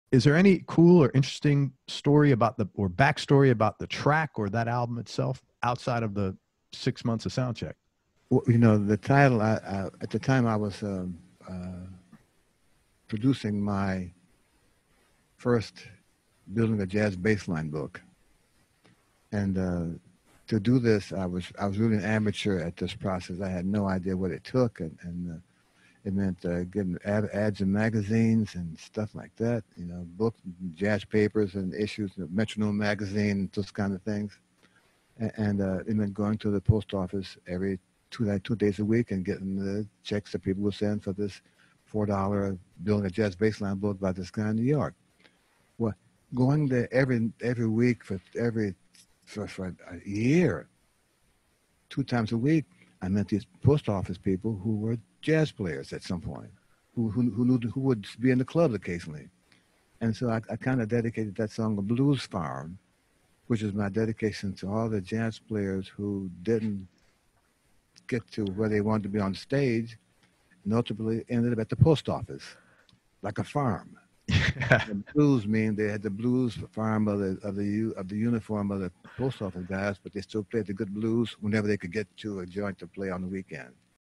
Is there any cool or interesting story about the or backstory about the track or that album itself outside of the 6 months of sound check? Well, you know, the title, at the time I was producing my first Building a Jazz Bassline book. And to do this, I was really an amateur at this process. I had no idea what it took, and it meant getting ads in magazines and stuff like that. You know, books, jazz papers, and issues of Metronome magazine, those kind of things. And it meant going to the post office every 2 days a week and getting the checks that people would send for this $4 Building a Jazz Bassline book by this guy in New York. Well, going there every week for a year, 2 times a week, I met these post office people who were jazz players at some point, who would be in the clubs occasionally. And so I kind of dedicated that song, "The Blues Farm," which is my dedication to all the jazz players who didn't get to where they wanted to be on stage, and ultimately ended up at the post office, like a farm. The blues mean they had the blues farm of the uniform of the post office guys, but they still played the good blues whenever they could get to a joint to play on the weekend.